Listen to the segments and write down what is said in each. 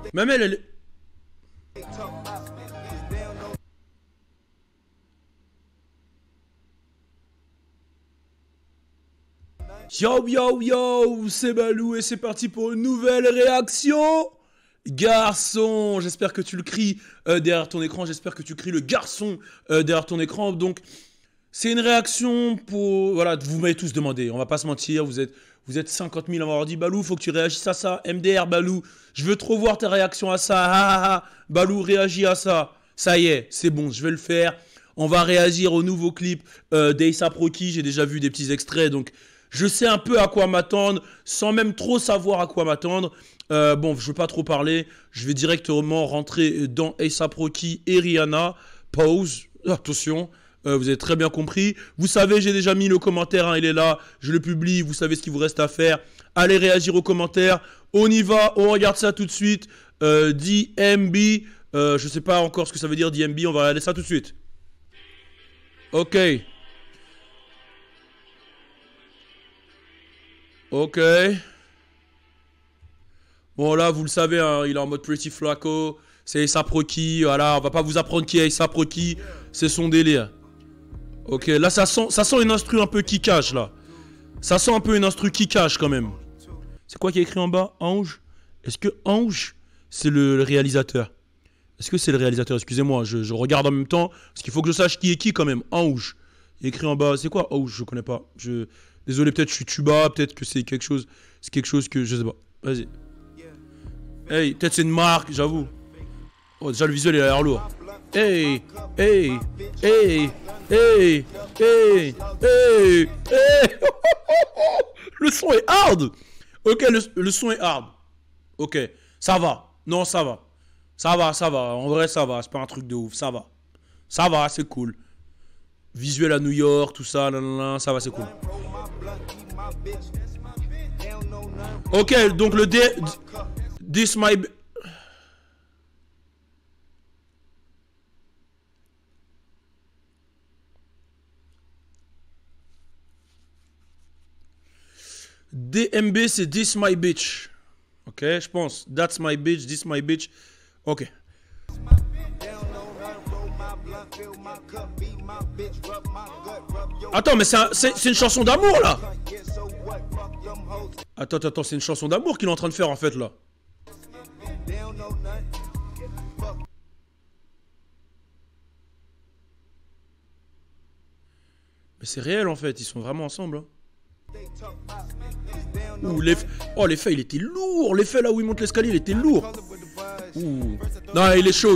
Même elle... Yo yo yo, c'est Balou et c'est parti pour une nouvelle réaction. Garçon, j'espère que tu le cries derrière ton écran, j'espère que tu cries le garçon derrière ton écran. Donc, c'est une réaction pour... Voilà, vous m'avez tous demandé, on va pas se mentir, vous êtes 50 000 à m'avoir dit Balou, faut que tu réagisses à ça. MDR Balou, je veux trop voir ta réaction à ça. Balou, réagis à ça. Ça y est, c'est bon, je vais le faire. On va réagir au nouveau clip d'A$AP Rocky. J'ai déjà vu des petits extraits, donc je sais un peu à quoi m'attendre, sans même trop savoir à quoi m'attendre. Bon, je ne veux pas trop parler. Je vais directement rentrer dans A$AP Rocky et Rihanna. Pause. Attention. Vous avez très bien compris. Vous savez, j'ai déjà mis le commentaire. Hein, il est là. Je le publie. Vous savez ce qu'il vous reste à faire. Allez réagir aux commentaires. On y va. On regarde ça tout de suite. DMB. Je ne sais pas encore ce que ça veut dire DMB. On va regarder ça tout de suite. Ok. Ok. Bon là, vous le savez, hein, il est en mode Pretty Flaco. C'est A$AP Rocky. Voilà, on va pas vous apprendre qui est A$AP Rocky. C'est son délire. Ok, là ça sent une instru un peu kickage là. Ça sent un peu une instru kickage quand même. C'est quoi qui est écrit en bas? Ange? Est-ce que Ange, c'est le réalisateur? Est-ce que c'est le réalisateur? Excusez-moi, je regarde en même temps. Parce qu'il faut que je sache qui est qui quand même. Ange. Il est écrit en bas. C'est quoi Ange? Je connais pas. Désolé, peut-être je suis tuba. Peut-être que c'est quelque chose. C'est quelque chose que je sais pas. Vas-y. Hey, peut-être c'est une marque, j'avoue. Oh, déjà le visuel il a l'air lourd. Hey, hey, hey, hey, hey, hey, hey. Le son est hard. Ok, le son est hard. Ok, ça va. Non, ça va. Ça va, ça va. En vrai, ça va. C'est pas un truc de ouf. Ça va. Ça va, c'est cool. Visuel à New York, tout ça, ça va, c'est cool. Ok, donc le This my... DMB, c'est This my bitch. Ok, je pense. That's my bitch, this my bitch. Ok. Attends, mais c'est une chanson d'amour là. Attends, c'est une chanson d'amour qu'il est en train de faire en fait là. Mais c'est réel en fait, ils sont vraiment ensemble. Hein. Ouh, l'effet il était lourd. L'effet là où il monte l'escalier il était lourd. Ouh. Non, il est chaud.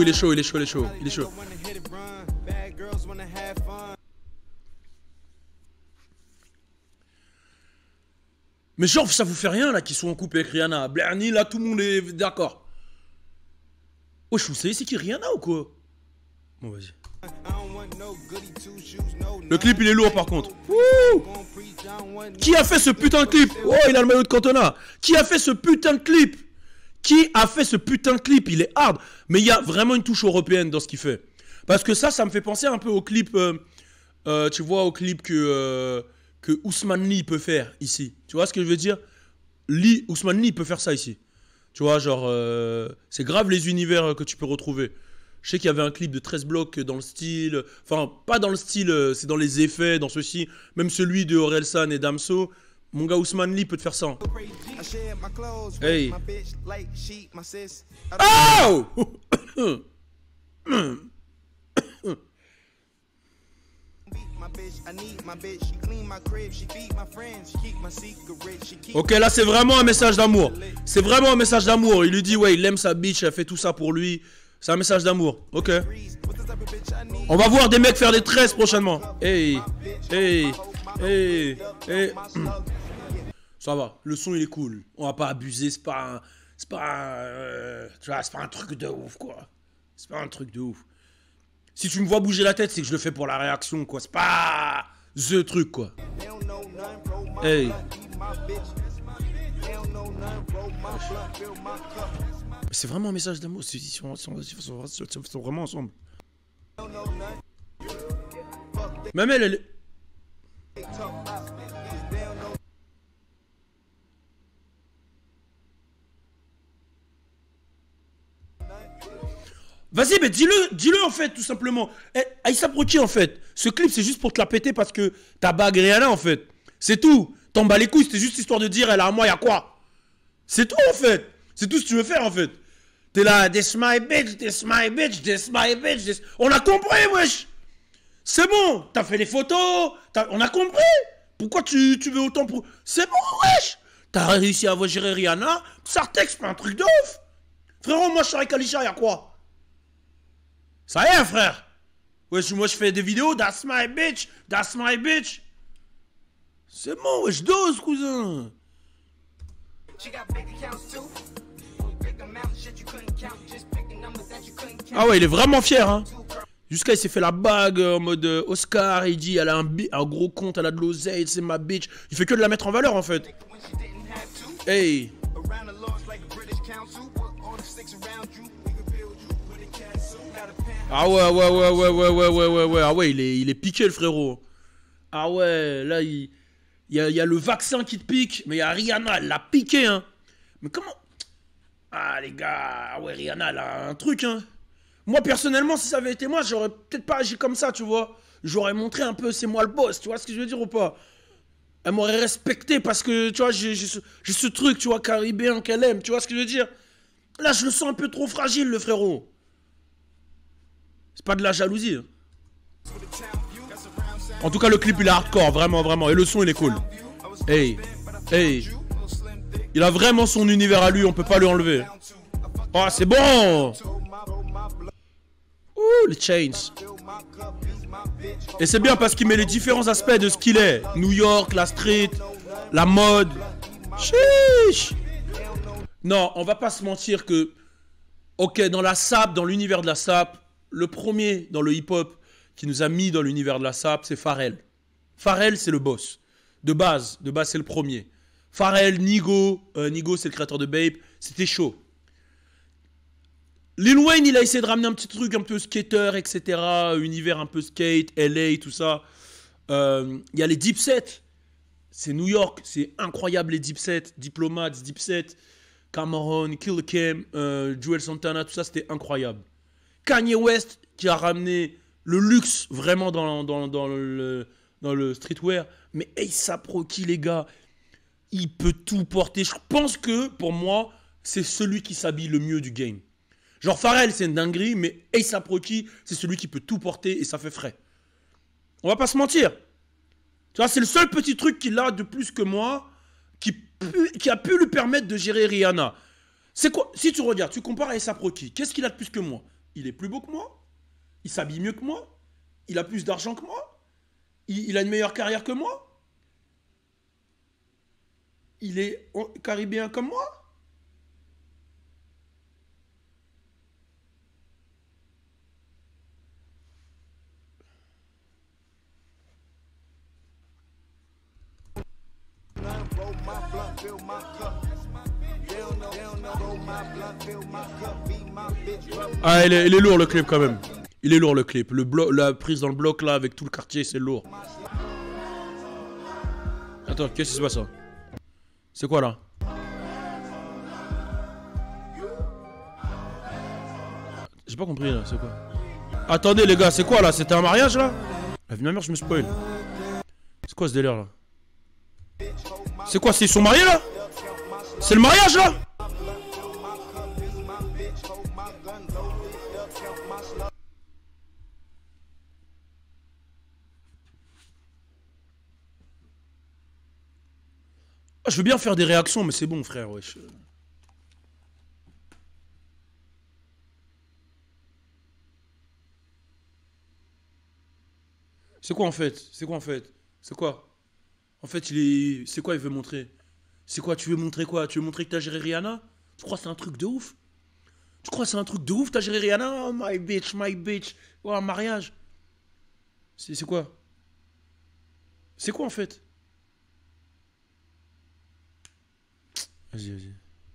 Mais genre ça vous fait rien là qu'ils sont en couple avec Rihanna. Blarny là tout le monde est d'accord. Wesh, vous savez c'est qui Rihanna ou quoi? Bon vas-y. Le clip il est lourd par contre. Wouh. Qui a fait ce putain de clip? Oh, il a le maillot de Cantona. Qui a fait ce putain de clip? Il est hard. Mais il y a vraiment une touche européenne dans ce qu'il fait. Parce que ça me fait penser un peu au clip, tu vois, au clip que Ousmane Lee peut faire ici. Tu vois ce que je veux dire? Ousmane Lee peut faire ça ici. Tu vois, genre, c'est grave les univers que tu peux retrouver. Je sais qu'il y avait un clip de 13 blocs dans le style... Enfin, pas dans le style, c'est dans les effets, dans ceci. Même celui de Orelsan et Damso. Mon gars Ousmane Lee peut te faire ça. Hey. Oh. Ok, là c'est vraiment un message d'amour. C'est vraiment un message d'amour. Il lui dit, ouais, il aime sa bitch, elle fait tout ça pour lui. C'est un message d'amour. Ok. On va voir des mecs faire des tresses prochainement. Hey. Ça va. Le son il est cool. On va pas abuser. C'est pas un truc de ouf quoi. C'est pas un truc de ouf. Si tu me vois bouger la tête, c'est que je le fais pour la réaction quoi. C'est pas the truc quoi. Hey. C'est vraiment un message d'amour. Ils sont vraiment ensemble. Même elle est... Vas-y, mais dis-le en fait, tout simplement. Eh, Aïssa Proki en fait, ce clip c'est juste pour te la péter parce que ta bague Rihanna en fait. C'est tout. T'en bats les couilles, c'était juste histoire de dire elle a à moi, y'a quoi? C'est tout en fait. C'est tout ce que tu veux faire en fait. T'es là, this my bitch, this my bitch, this my bitch, this... On a compris, wesh. C'est bon, t'as fait les photos, on a compris. Pourquoi tu veux autant pour... C'est bon, wesh. T'as réussi à gérer Rihanna, Sartex fait un truc de ouf. Frérot, moi je suis avec Alisha, y'a quoi? Ça y est, frère. Wesh, moi je fais des vidéos, that's my bitch, that's my bitch. C'est bon, wesh, dose, cousin. Ah ouais, il est vraiment fier, hein. Jusqu'à il s'est fait la bague en mode Oscar, il dit elle a un gros compte, elle a de l'oseille, c'est ma bitch. Il fait que de la mettre en valeur en fait. Hey. Ah ouais. Ah ouais, il est piqué le frérot. Ah ouais, là il y a le vaccin qui te pique, mais il y a Rihanna, elle l'a piqué, hein. Mais comment... Ah les gars, ah ouais, Rihanna, elle a un truc, hein. Moi, personnellement, si ça avait été moi, j'aurais peut-être pas agi comme ça, tu vois. J'aurais montré un peu, c'est moi le boss, tu vois ce que je veux dire ou pas? Elle m'aurait respecté parce que, tu vois, j'ai ce truc, tu vois, caribéen qu'elle aime, tu vois ce que je veux dire? Là, je le sens un peu trop fragile, le frérot. C'est pas de la jalousie. Hein. En tout cas, le clip, il est hardcore, vraiment, vraiment. Et le son, il est cool. Hey, hey. Il a vraiment son univers à lui, on peut pas lui enlever. Oh, c'est bon! Ouh, les chains. Et c'est bien parce qu'il met les différents aspects de ce qu'il est. New York, la street, la mode. Chiche. Non, on va pas se mentir que... Ok, dans la SAP, dans l'univers de la SAP, le premier dans le hip-hop qui nous a mis dans l'univers de la SAP, c'est Pharrell. Pharrell, c'est le boss. De base, c'est le premier. Pharrell, Nigo, Nigo c'est le créateur de Bape, c'était chaud. Lil Wayne, il a essayé de ramener un petit truc un peu skater, etc. Univers un peu skate, LA, tout ça. Il y a les Dipset. C'est New York, c'est incroyable les Dipset. Diplomats, Dipset, Cameron, Kill Kim, Joel Santana, tout ça, c'était incroyable. Kanye West, qui a ramené le luxe vraiment dans le streetwear. Mais A$AP Rocky, les gars, il peut tout porter. Je pense que, pour moi, c'est celui qui s'habille le mieux du game. Genre Pharrell, c'est une dinguerie, mais A$AP Rocky, c'est celui qui peut tout porter et ça fait frais. On va pas se mentir. Tu vois, c'est le seul petit truc qu'il a de plus que moi qui a pu lui permettre de gérer Rihanna. C'est quoi? Si tu regardes, tu compares à A$AP Rocky, qu'est-ce qu'il a de plus que moi? Il est plus beau que moi? Il s'habille mieux que moi? Il a plus d'argent que moi? Il a une meilleure carrière que moi? Il est caribéen comme moi? Ah, il est lourd le clip quand même. Il est lourd le clip. La prise dans le bloc là avec tout le quartier, c'est lourd. Attends, qu'est-ce qui se passe là? C'est quoi là? J'ai pas compris là, c'est quoi? Attendez les gars, c'est quoi là? C'était un mariage là? La vie de ma mère, je me spoil. C'est quoi ce délire là? C'est quoi? Ils sont mariés là? C'est le mariage là? Ah, je veux bien faire des réactions, mais c'est bon frère, wesh. C'est quoi en fait? C'est quoi en fait? C'est quoi? En fait, c'est quoi il veut montrer? C'est quoi? Tu veux montrer quoi? Tu veux montrer que t'as géré Rihanna? Tu crois que c'est un truc de ouf? Tu crois que c'est un truc de ouf? T'as géré Rihanna? Oh, my bitch, my bitch. Oh, un mariage. C'est quoi? C'est quoi en fait? Vas-y, vas-y.